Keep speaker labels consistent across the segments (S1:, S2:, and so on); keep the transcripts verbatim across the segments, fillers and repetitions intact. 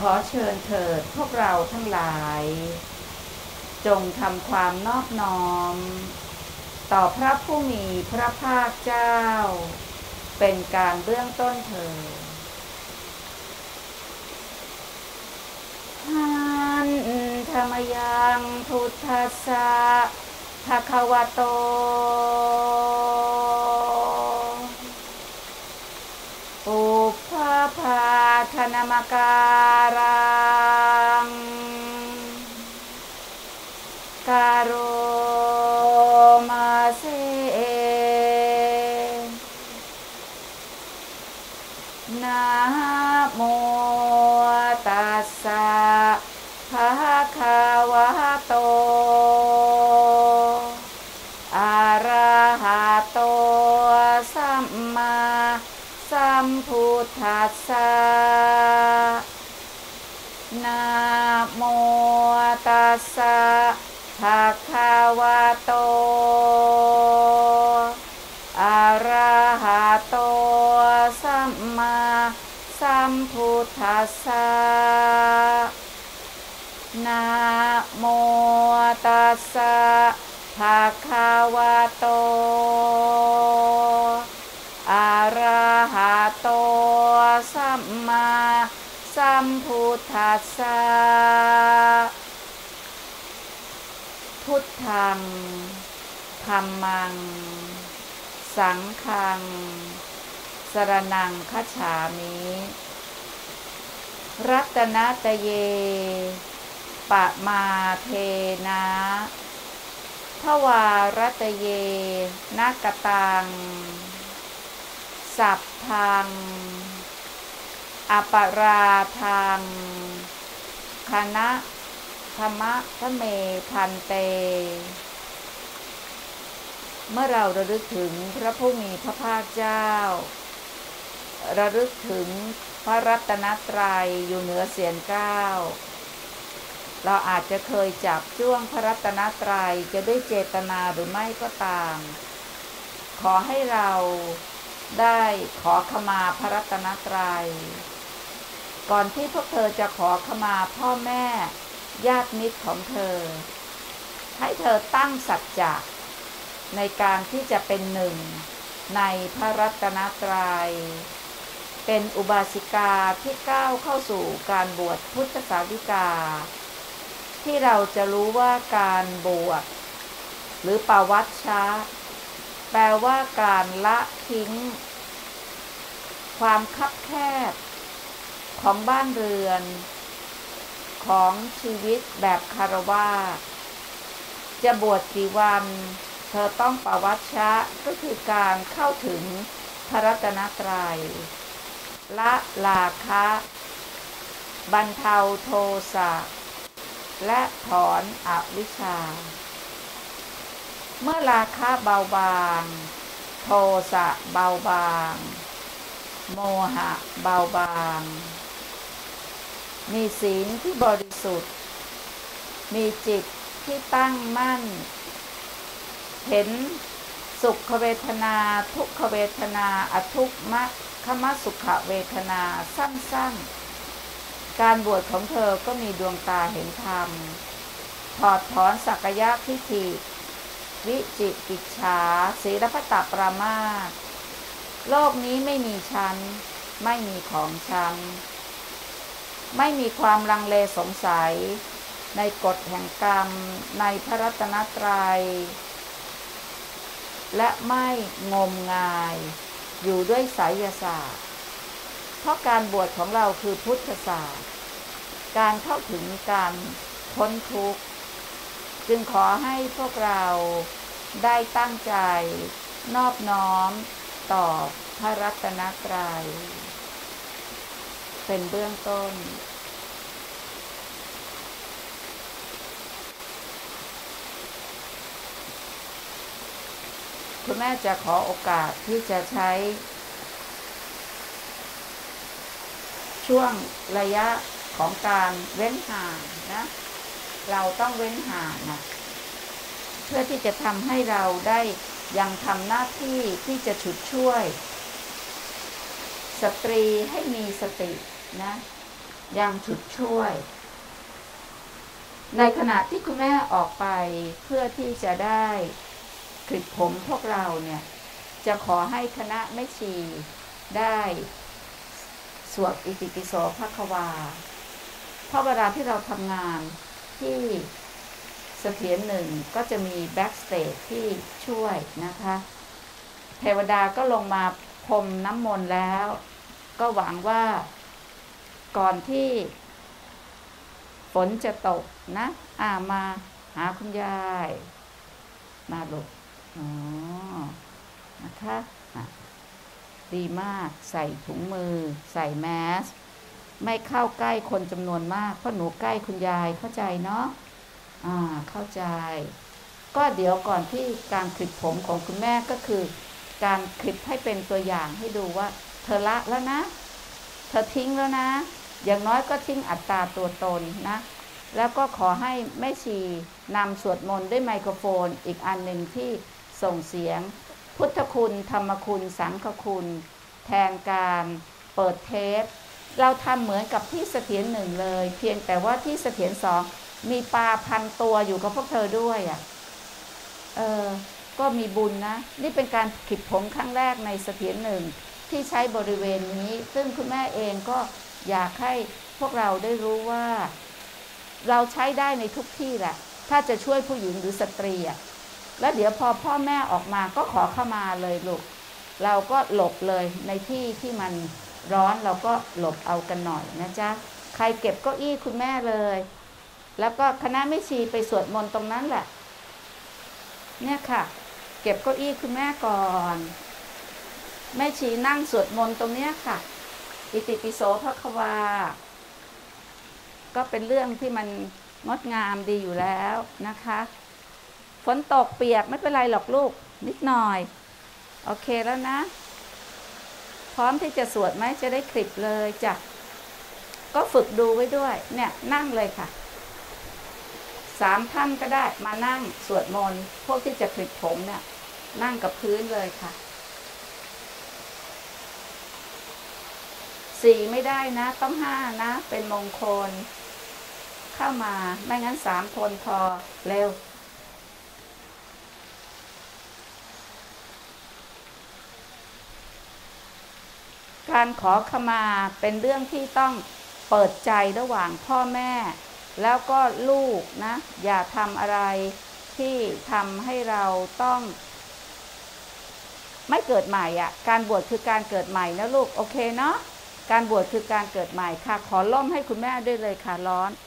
S1: อเชิญเถิดพวกเราทั้งหลายจงทำความนอบน้อมต่อพระผู้มีพระภาคเจ้าเป็นการเบื้องต้นเถิดหันธรรมยังพุทธัสสะภะคะวะโตปุพพภาธนมการังกาโรมาเสนะโมตัสสะภะคะวะโตอะระหะโตสัมมาสัมพุทธัสสะนะโมตัสสะภะคะวะโตอะระหะโตสัมมาสัมพุทธัสสะนะโมตัสสะภะคะวะโตอะระหะโตสัมมาสัมพุทธัสสะพุทธังธัมมังสังฆังสรณังคัจฉามิรัตนะตเยปะมาเทนะทวารัตเยนะกตังสัพพังอปราทังคณะธรรมะทะเมพันเตเมื่อเราระลึกถึงพระผู้มีพระภาคเจ้าระลึกถึงพระรัตนตรัยอยู่เหนือเสียรเก้าเราอาจจะเคยจับจ้วงพระรัตนตรัยจะด้วยเจตนาหรือไม่ก็ตามขอให้เราได้ขอขมาพระรัตนตรัยก่อนที่พวกเธอจะขอขมาพ่อแม่ญาติมิตรของเธอให้เธอตั้งสัจจะในการที่จะเป็นหนึ่งในพระรัตนตรัยเป็นอุบาสิกาที่ก้าวเข้าสู่การบวชพุทธสาวิกาที่เราจะรู้ว่าการบวชหรือปวัชชะแปลว่าการละทิ้งความคับแคบของบ้านเรือนของชีวิตแบบคฤหัสถ์จะบวชกี่วันเธอต้องปวัชชะก็คือการเข้าถึงพระรัตนตรัยละราคะบรรเทาโทสะและถอนอวิชชาเมื่อราคะเบาบางโทสะเบาบางโมหะเบาบางมีศีลที่บริสุทธิ์มีจิตที่ตั้งมั่นเห็นสุขเวทนาทุกขเวทนาอทุกขมสุขเวทนาสั้นๆการบวชของเธอก็มีดวงตาเห็นธรรมถอดถอนสักยะทิฏฐิวิจิกิจฉาศีลพัตตปรามาสโลกนี้ไม่มีฉันไม่มีของฉันไม่มีความลังเลสงสัยในกฎแห่งกรรมในพระรัตนตรัยและไม่งมงายอยู่ด้วยไสยศาสตร์เพราะการบวชของเราคือพุทธศาสตร์การเข้าถึงการพ้นทุกข์จึงขอให้พวกเราได้ตั้งใจนอบน้อมต่อพระรัตนตรัยเป็นเบื้องต้นคุณแม่จะขอโอกาสที่จะใช้ช่วงระยะของการเว้นห่างนะเราต้องเว้นห่างนะเพื่อที่จะทำให้เราได้ยังทำหน้าที่ที่จะฉุดช่วย สตรีให้มีสตินะยังฉุดช่วยในขณะที่คุณแม่ออกไปเพื่อที่จะได้คลิปผมพวกเราเนี่ยจะขอให้คณะแม่ชีได้สวดอิติปิโสภควาเพราะเวลาที่เราทำงานที่เสถียรหนึ่งก็จะมีแบ็กสเตจที่ช่วยนะคะเทวดาก็ลงมาพรมน้ำมนต์แล้วก็หวังว่าก่อนที่ฝนจะตกนะอ่ามาหาคุณยายมาลูกอ๋อนะคะดีมากใส่ถุงมือใส่แมสไม่เข้าใกล้คนจำนวนมากเพราะหนูใกล้คุณยายเข้าใจเนาะอ่าเข้าใจก็เดี๋ยวก่อนที่การคลิปผมของคุณแม่ก็คือการคลิปให้เป็นตัวอย่างให้ดูว่าเธอละแล้วนะเธอทิ้งแล้วนะอย่างน้อยก็ทิ้งอัตตาตัวตนนะแล้วก็ขอให้แม่ชีนำสวดมนต์ด้วยไมโครโฟนอีกอันหนึ่งที่ส่งเสียงพุทธคุณธรรมคุณสังฆคุณแทนการเปิดเทปเราทำเหมือนกับที่เสถียรหนึ่งเลยเพียงแต่ว่าที่เสถียรสองมีปลาพันตัวอยู่กับพวกเธอด้วยอ่ะเออก็มีบุญนะนี่เป็นการคลิปผมครั้งแรกในเสถียรหนึ่งที่ใช้บริเวณนี้ซึ่งคุณแม่เองก็อยากให้พวกเราได้รู้ว่าเราใช้ได้ในทุกที่แหละถ้าจะช่วยผู้หญิงหรือสตรีอ่ะแล้วเดี๋ยวพอพ่อแม่ออกมาก็ขอเข้ามาเลยลูกเราก็หลบเลยในที่ที่มันร้อนเราก็หลบเอากันหน่อยนะจ๊ะใครเก็บเก้าอี้คุณแม่เลยแล้วก็คณะแม่ชีไปสวดมนต์ตรงนั้นแหละเนี่ยค่ะเก็บเก้าอี้คุณแม่ก่อนแม่ชีนั่งสวดมนต์ตรงเนี้ยค่ะอิติปิโสภควาก็เป็นเรื่องที่มันงดงามดีอยู่แล้วนะคะฝนตกเปียกไม่เป็นไรหรอกลูกนิดหน่อยโอเคแล้วนะพร้อมที่จะสวดไหมจะได้คลิปเลยจ้ะก็ฝึกดูไว้ด้วยเนี่ยนั่งเลยค่ะสามท่านก็ได้มานั่งสวดมนต์พวกที่จะคลิปผมเนี่ยนั่งกับพื้นเลยค่ะสี่ไม่ได้นะต้องห้านะเป็นมงคลเข้ามาไม่งั้นสามคนพอเร็วการขอขมาเป็นเรื่องที่ต้องเปิดใจระหว่างพ่อแม่แล้วก็ลูกนะอย่าทำอะไรที่ทำให้เราต้องไม่เกิดใหม่อ่ะการบวชคือการเกิดใหม่นะลูกโอเคเนาะการบวชคือการเกิดใหม่ค่ะขอล่มให้คุณแม่ด้วยเลยค่ะร้อน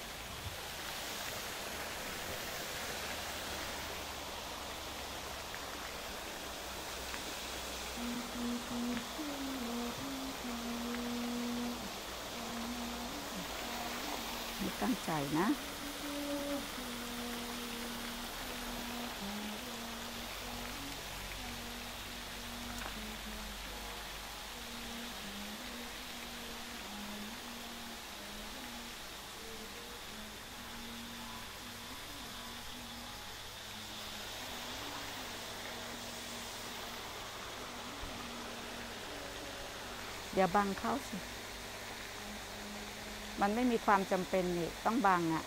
S1: ตั้งใจนะอย่าบังเขาสิมันไม่มีความจำเป็นนี่ต้องบังอ่ะ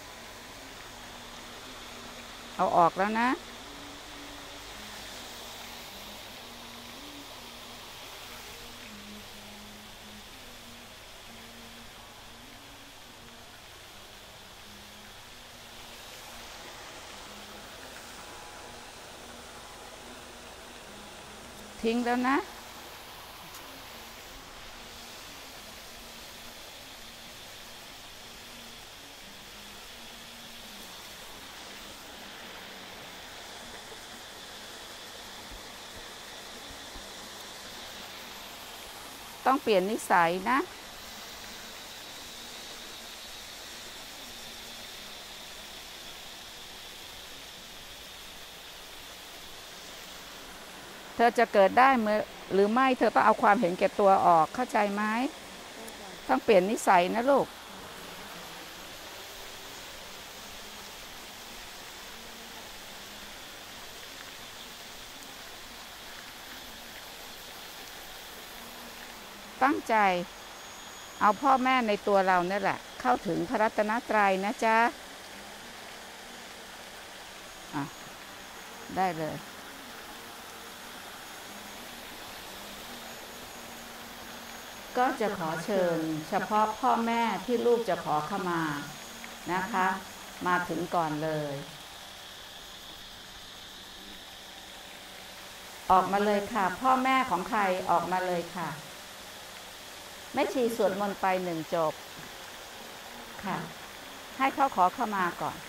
S1: เอาออกแล้วนะทิ้งแล้วนะต้องเปลี่ยนนิสัยนะเธอจะเกิดได้เมื่อหรือไม่เธอต้องเอาความเห็นแก่ตัวออกเข้าใจไหมต้องเปลี่ยนนิสัยนะลูกตั้งใจเอาพ่อแม่ในตัวเราเนี่ยแหละเข้าถึงพระรัตนตรัยนะจ๊ะอ่ะได้เลยก็จะขอเชิญเฉพาะพ่อแม่ที่ลูกจะขอเข้ามานะคะมาถึงก่อนเลยออกมาเลยค่ะพ่อแม่ของใครออกมาเลยค่ะแม่ชีสวดมนต์ไปหนึ่งจบค่ะให้เขาขอเข้ามาก่อน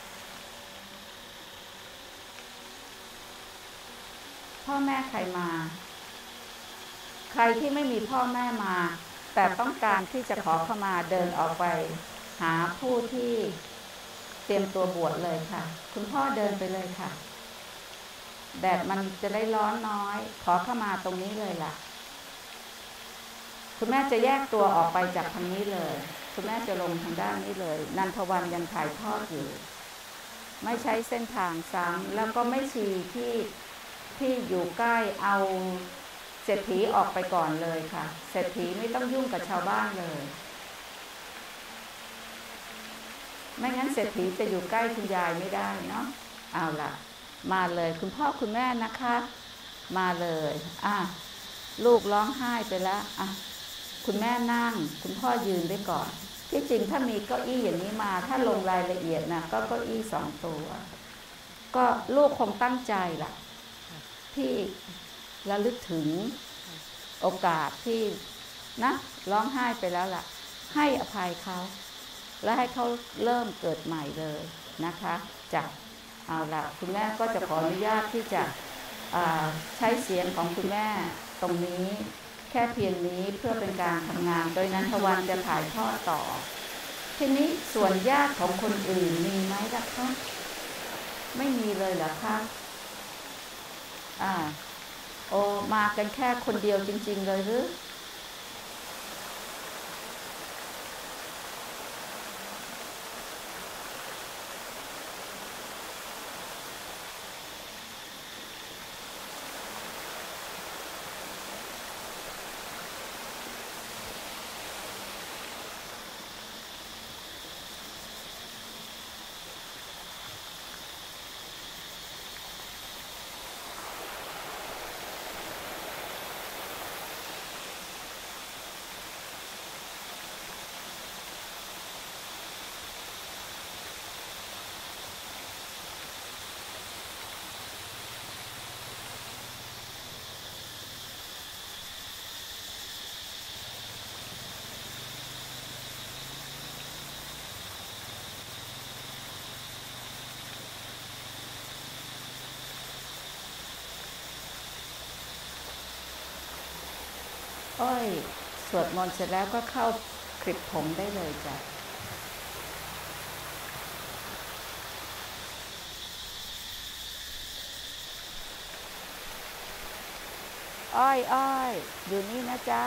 S1: พ่อแม่ใครมาใครที่ไม่มีพ่อแม่มาแต่ต้องการที่จะขอเข้ามาเดินออกไปหาผู้ที่เตรียมตัวบวชเลยค่ะคุณพ่อเดินไปเลยค่ะแดดมันจะได้ร้อนน้อยขอเข้ามาตรงนี้เลยล่ะคุณแม่จะแยกตัวออกไปจากทางนี้เลยคุณแม่จะลงทางด้านนี้เลยนันทวันยังถ่ายทอดอยู่ไม่ใช้เส้นทางซ้ำแล้วก็ไม่ชีที่ที่อยู่ใกล้เอาเศรษฐีออกไปก่อนเลยค่ะเศรษฐีไม่ต้องยุ่งกับชาวบ้านเลยไม่งั้นเศรษฐีจะอยู่ใกล้คุณยายไม่ได้เนาะเอาล่ะมาเลยคุณพ่อคุณแม่นะคะมาเลยอ่ะลูกร้องไห้ไปแล้วอ่ะคุณแม่นั่งคุณพ่อยืนไว้ก่อนที่จริงถ้ามีเก้าอี้อย่างนี้มาถ้าลงรายละเอียดนะก็เก้าอี้สองตัวก็ลูกคงตั้งใจล่ะที่ระลึกถึงโอกาสที่นะร้องไห้ไปแล้วล่ะให้อภัยเขาและให้เขาเริ่มเกิดใหม่เลยนะคะจากเอาล่ะคุณแม่ก็จะขออนุญาตที่จะใช้เสียงของคุณแม่ตรงนี้แค่เพียงนี้เพื่อเป็นการทำงานโดยนันทวันจะถ่ายทอดต่อทีนี้ส่วนญาติของคนอื่นมีไหมล่ะคะไม่มีเลยเหรอคะอ่าโอมากันแค่คนเดียวจริงๆเลยหรืออ้อยสวดมนต์เสร็จแล้วก็เข้าคลิปผมได้เลยจ้ะอ้อยอ้อยอยู่นี่นะจ๊ะ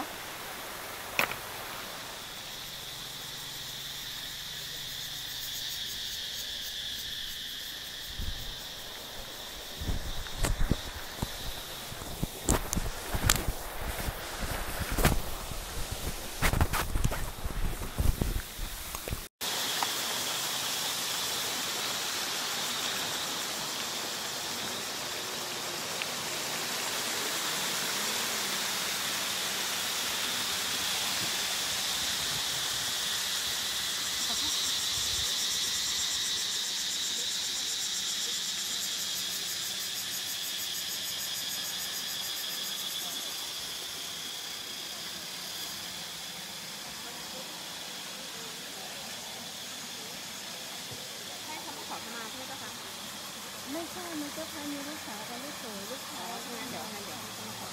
S1: ไม่ใช่มันเจ้าค่ะมีลูกสาวกับลูกเขยลูกสาวงั้นเดี๋ยวงั้นเดี๋ยวต้องขอ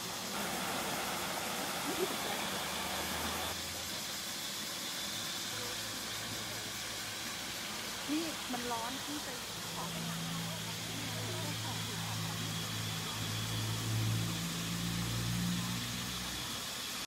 S1: นี่มันร้อนที่จะขอไป